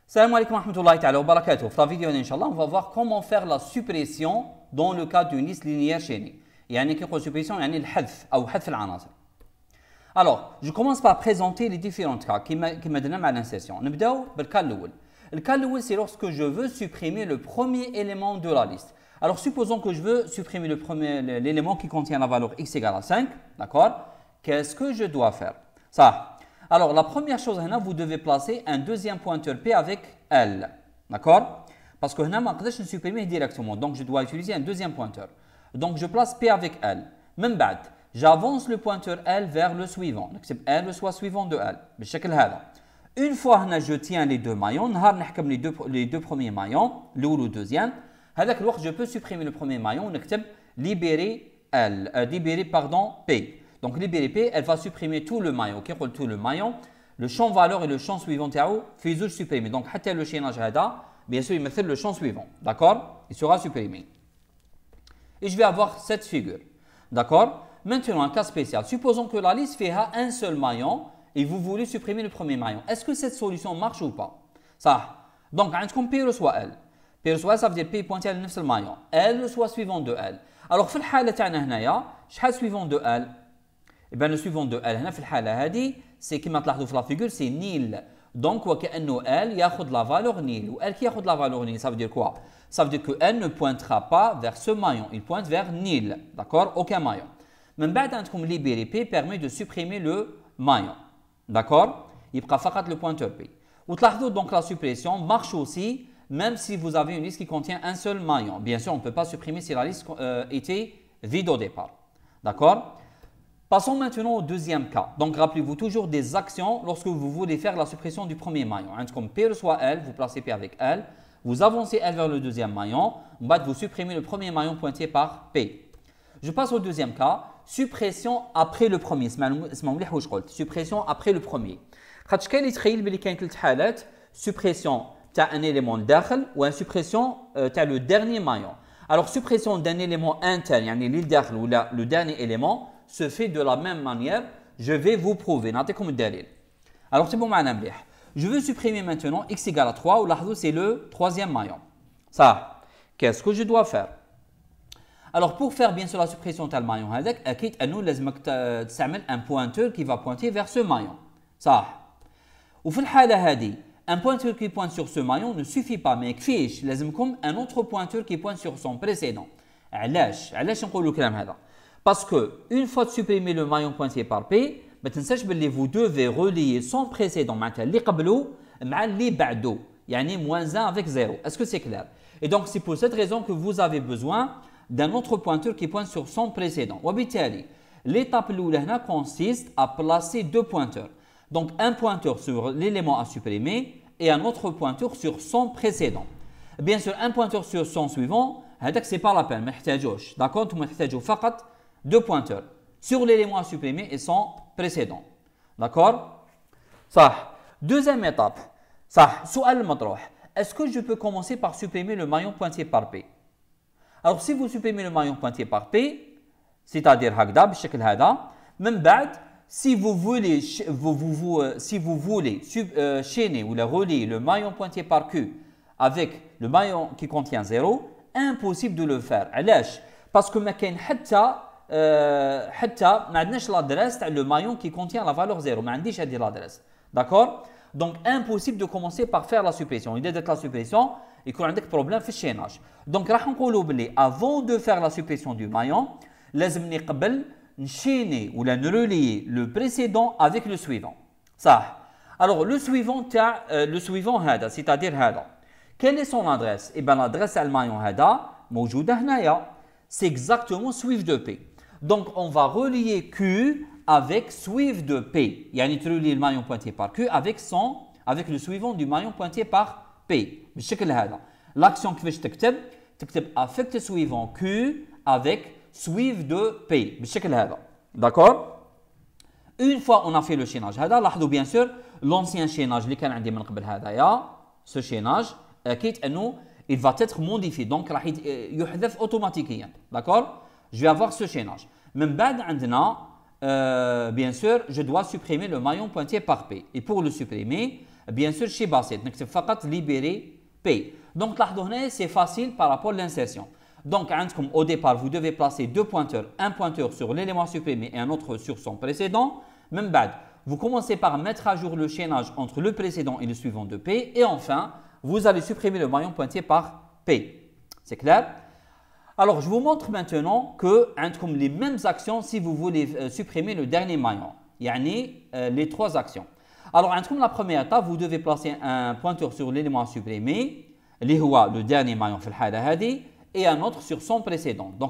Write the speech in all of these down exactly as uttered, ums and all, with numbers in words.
Salam alaikum wa rahmatullahi ta'ala wa barakatuh. Dans la vidéo, Inch'Allah, on va voir comment faire la suppression dans le cas d'une liste linéaire chaînée. يعني كي نقول suppression يعني الحذف أو حذف العناصر. Alors, je commence par présenter les différents cas qui m'a donné à l'insertion. نبداو بالكا الأول. Le cas الأول, c'est lorsque je veux supprimer le premier élément de la liste. Alors, supposons que je veux supprimer le premier l'élément qui contient la valeur x égale à cinq, d'accord? Qu'est-ce que je dois faire? Ça. Alors, la première chose, vous devez placer un deuxième pointeur P avec L. D'accord? Parce que je ne peux pas supprimer directement. Donc, je dois utiliser un deuxième pointeur. Donc, je place P avec L. Même bad, j'avance le pointeur L vers le suivant. Donc, c'est L le soit suivant de L. Une fois que je tiens les deux maillons, les deux, les deux premiers maillons, le ou le deuxième, je peux supprimer le premier maillon. Libérer L, euh, libérer pardon, P. Donc, libérer P, elle va supprimer tout le maillon. Qui roule tout le maillon, le champ valeur et le champ suivant, fait supprimer. Donc, le chaînage, bien sûr, il me fait le champ suivant. D'accord? Il sera supprimé. Et je vais avoir cette figure. D'accord? Maintenant, un cas spécial. Supposons que la liste fait un seul maillon et vous voulez supprimer le premier maillon. Est-ce que cette solution marche ou pas? Ça. Donc, comme P reçoit L. P reçoit L, ça veut dire P pointé à le même maillon. L reçoit suivant de L. Alors, في الحالة تاعنا هنايا شحال suivant de L? Eh bien, le suivant de L, هنا في الحالة هذه, c'est كما تلاحظوا في la figure, c'est nil. Donc, وكأنه L ياخذ la valeur nil. Ou L qui ياخذ la valeur nil, ça veut dire quoi? Ça veut dire que L ne pointera pas vers ce maillon, il pointe vers nil. D'accord? Aucun maillon. من بعد عندكم libérer P permet de supprimer le maillon. D'accord? يبقى فقط le pointeur P. وتلاحظوا donc la suppression marche aussi même si vous avez une liste qui contient un seul maillon. Bien sûr, on ne peut pas supprimer si la liste euh, était vide au départ. D'accord? Passons maintenant au deuxième cas. Donc, rappelez-vous toujours des actions lorsque vous voulez faire la suppression du premier maillon. Comme P reçoit L, vous placez P avec L, vous avancez L vers le deuxième maillon, vous supprimez le premier maillon pointé par P. Je passe au deuxième cas, suppression après le premier. Suppression après le premier. Suppression d'un élément dakhel ou une suppression de le dernier maillon. Alors, suppression d'un élément interne, l'île dakhel ou le dernier élément, se fait de la même manière. Je vais vous prouver. Alors, c'est bon, je veux supprimer maintenant x égale à trois, ou c'est le troisième maillon. Ça, qu'est-ce que je dois faire? Alors, pour faire bien sûr la suppression de maillon, nous un pointeur qui va pointer vers ce maillon. Ça. Ou un pointeur qui pointe sur ce maillon ne suffit pas, mais كفيش لازمكم un autre pointeur qui pointe sur son précédent. علاش علاش نقولوا الكلام هذا؟ Parce que une fois de supprimer le maillon pointé par P, ما تنساش باللي vous devez relier son précédent معناتها اللي قبله مع اللي بعده، يعني moins un avec zéro. Est-ce que c'est clair? Et donc c'est pour cette raison que vous avez besoin d'un autre pointeur qui pointe sur son précédent. وبالتالي l'étape الأولى هنا consiste à placer deux pointeurs. Donc, un pointeur sur l'élément à supprimer et un autre pointeur sur son précédent. Bien sûr, un pointeur sur son suivant, ce n'est pas la peine. D'accord? Vous avez deux pointeurs sur l'élément à supprimer et son précédent. D'accord? Ça. Deuxième étape. Ça. Est-ce que je peux commencer par supprimer le maillon pointé par P? Alors, si vous supprimez le maillon pointé par P, c'est-à-dire هكذا بالشكل هذا, من بعد Si vous voulez, vous, vous, vous, euh, si vous voulez sub, euh, chaîner ou la relier le maillon pointé par Q avec le maillon qui contient zéro, impossible de le faire. علاش? Parce que ما كاين حتى euh, حتى ما عندناش l'adresse le maillon qui contient la valeur zéro. ما عنديش هذه l'adresse. D'accord? Donc impossible de commencer par faire la suppression. Il y a la suppression, il y a un problème في الشيناج. Donc راح نقولوا بلي avant de faire la suppression du maillon, لازم نقبل enchaîner ou la relier le précédent avec le suivant. Ça. Alors, le suivant, euh, le suivant, c'est-à-dire, quelle est son adresse? Eh bien, l'adresse à maillon c'est exactement suive de P. Donc, on va relier Q avec suive de P. Il y a une relier le maillon pointé par Q avec, son, avec le suivant du maillon pointé par P. L'action que je t'écris, tu affecte suivant Q avec suive de P. D'accord? Une fois on a fait le chaînage, bien sûr, l'ancien chaînage, ce chaînage, il va être modifié. Donc, il va automatiquement. D'accord? Je vais avoir ce chaînage. Même euh, bien sûr, je dois supprimer le maillon pointé par P. Et pour le supprimer, Bien sûr, chez Basset, نكتب فقط libérer P. Donc, là, c'est facile par rapport à l'insertion. Donc, au départ, vous devez placer deux pointeurs, un pointeur sur l'élément supprimé et un autre sur son précédent. Même bad, vous commencez par mettre à jour le chaînage entre le précédent et le suivant de P. Et enfin, vous allez supprimer le maillon pointé par P. C'est clair? Alors, je vous montre maintenant que comme les mêmes actions si vous voulez euh, supprimer le dernier maillon. Yani, euh, les trois actions. Alors, comme la première étape, vous devez placer un pointeur sur l'élément à supprimer, le dernier maillon et un autre sur son précédent. Donc,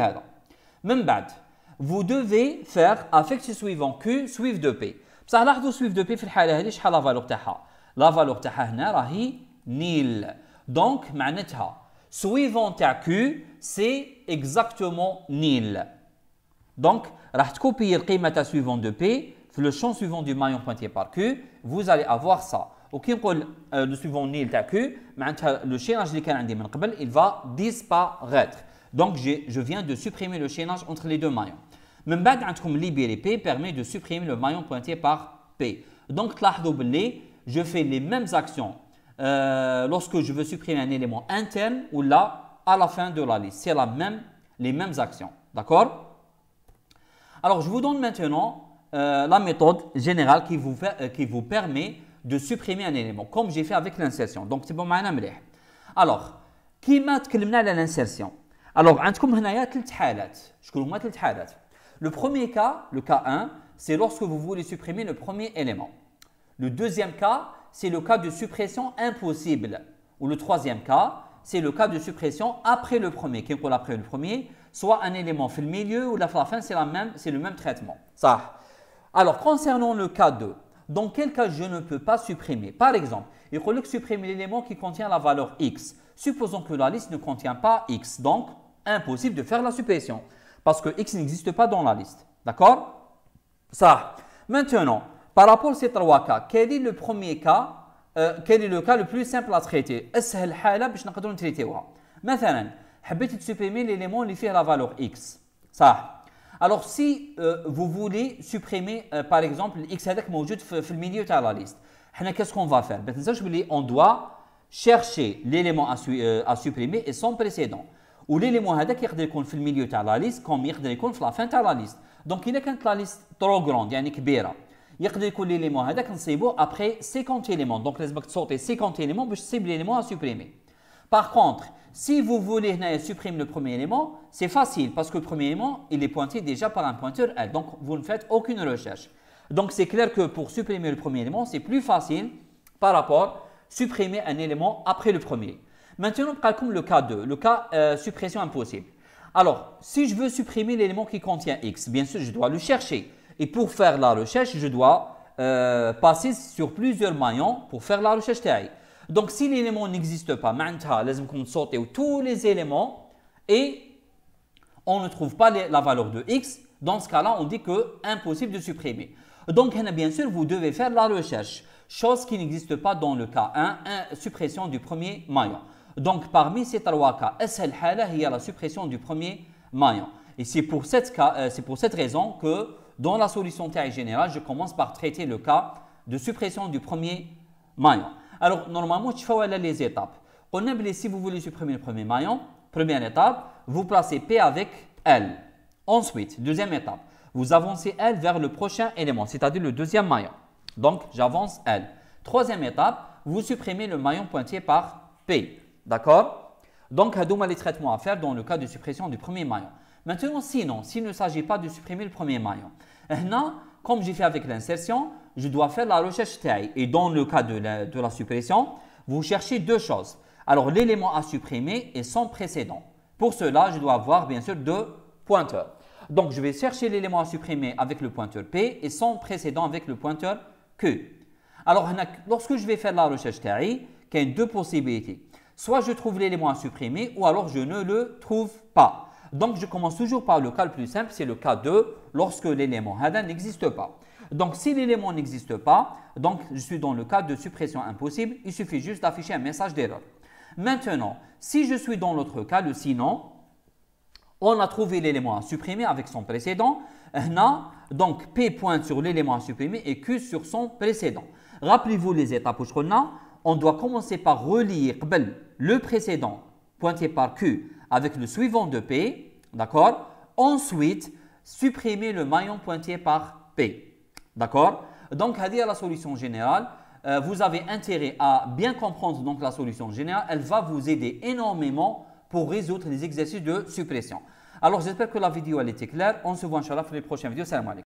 même bad, vous devez faire affecté suivant Q suivre de P. بصح لاحظوا suivre de P في الحالة هذه شحال لا فالور تاعها؟ لا فالور تاعها هنا راهي نيل. Donc معناتها suivant تاع Q c'est exactement nil. Donc راح تكوبيي القيمة تاع suivant de P في le champ suivant du maillon pointé par Q, vous allez avoir ça. وكي نقول le suivant nil تاع Q معناتها le chaînage اللي كان عندي من قبل il va disparaître. Donc je viens de supprimer le chaînage entre les deux maillons. من بعد عندكم libérer P permet de supprimer le maillon pointé par P. Donc تلاحظوا باللي je fais les mêmes actions euh, lorsque je veux supprimer un élément interne ou là à la fin de la liste. C'est la même, les mêmes actions. D'accord? Alors je vous donne maintenant euh, la méthode générale qui vous, fait, euh, qui vous permet de supprimer un élément comme j'ai fait avec l'insertion. Donc c'est bon معنا مليح. Alors كيما تكلمنا على l'insertion. Alors عندكم هنايا ثلاث حالات. شكون هما ثلاث حالات؟ Le premier cas, le cas un, c'est lorsque vous voulez supprimer le premier élément. Le deuxième cas, c'est le cas de suppression impossible. Ou le troisième cas, c'est le cas de suppression après le premier. Qui est après le premier, soit un élément fait le milieu ou la fin, c'est le même traitement. Ça. Alors, concernant le cas deux, dans quel cas je ne peux pas supprimer? Par exemple, il faut que supprimer l'élément qui contient la valeur X. Supposons que la liste ne contient pas X, donc impossible de faire la suppression. Parce que X n'existe pas dans la liste. D'accord? Ça. Maintenant, par rapport à ces trois cas, quel est le premier cas, euh, quel est le cas le plus simple à traiter? أسهل حالة باش نقدروا نتريتيوها. مثلا حبيت supprimer l'élément اللي فيه la valeur X. Ça. Alors si euh, vous voulez supprimer euh, par exemple X هذاك موجود في, في الميليو تاع la liste. حنا qu'est-ce qu'on va faire? ما تنساوش بلي on doit chercher l'élément à, euh, à supprimer et son précédent. Ou l'élément هذاك يقدر يكون في الميليو تاع لا ليست كوم يقدر يكون في لا فان تاع لا ليست. دونك الا كانت لا ليست ترو غروند يعني كبيره يقدر يكون ليليمون هذاك نصيبوه ابري cinquante éléments. Donc لازمك تصوتي cinquante éléments باش تصيب l'élément à supprimer. Par contre, si vous voulez هنايا supprimer le premier élément, c'est facile parce que le premier élément il est pointé déjà par un pointeur L. Donc vous ne faites aucune recherche. Donc c'est clair que pour supprimer le premier élément, c'est plus facile par rapport à supprimer un élément après le premier. Maintenant, comme le cas deux, le cas euh, suppression impossible. Alors, si je veux supprimer l'élément qui contient X, bien sûr, je dois le chercher. Et pour faire la recherche, je dois euh, passer sur plusieurs maillons pour faire la recherche. Donc, si l'élément n'existe pas, nous sauter tous les éléments et on ne trouve pas les, la valeur de X, dans ce cas-là, on dit que impossible de supprimer. Donc, bien sûr, vous devez faire la recherche, chose qui n'existe pas dans le cas un, un suppression du premier maillon. Donc, parmi ces trois cas, أسهل حالة هي la suppression du premier maillon. Et c'est pour, euh, pour cette raison que dans la solution théorique générale, je commence par traiter le cas de suppression du premier maillon. Alors, normalement, tu fais les étapes. On a si vous voulez supprimer le premier maillon, première étape, vous placez P avec L. Ensuite, deuxième étape, vous avancez L vers le prochain élément, c'est-à-dire le deuxième maillon. Donc, j'avance L. Troisième étape, vous supprimez le maillon pointé par P. D'accord? Donc, il les traitements à faire dans le cas de suppression du premier maillon. Maintenant, sinon, s'il ne s'agit pas de supprimer le premier maillon, là, comme j'ai fait avec l'insertion, je dois faire la recherche taille. Et dans le cas de la, de la suppression, vous cherchez deux choses. Alors, l'élément à supprimer et son précédent. Pour cela, je dois avoir bien sûr deux pointeurs. Donc, je vais chercher l'élément à supprimer avec le pointeur P et son précédent avec le pointeur Q. Alors, lorsque je vais faire la recherche taille, il y a deux possibilités. Soit je trouve l'élément à supprimer ou alors je ne le trouve pas. Donc, je commence toujours par le cas le plus simple, c'est le cas deux, lorsque l'élément n'existe pas. Donc, si l'élément n'existe pas, donc je suis dans le cas de suppression impossible, il suffit juste d'afficher un message d'erreur. Maintenant, si je suis dans l'autre cas, le sinon, on a trouvé l'élément à supprimer avec son précédent. Donc, P pointe sur l'élément à supprimer et Q sur son précédent. Rappelez-vous les étapes où on doit commencer par relier le précédent pointé par Q avec le suivant de P, d'accord? Ensuite, supprimer le maillon pointé par P, d'accord? Donc, c'est la solution générale. Euh, vous avez intérêt à bien comprendre donc la solution générale. Elle va vous aider énormément pour résoudre les exercices de suppression. Alors, j'espère que la vidéo elle était claire. On se voit, Inch'Allah, pour les prochaines vidéos. Salam alaikum.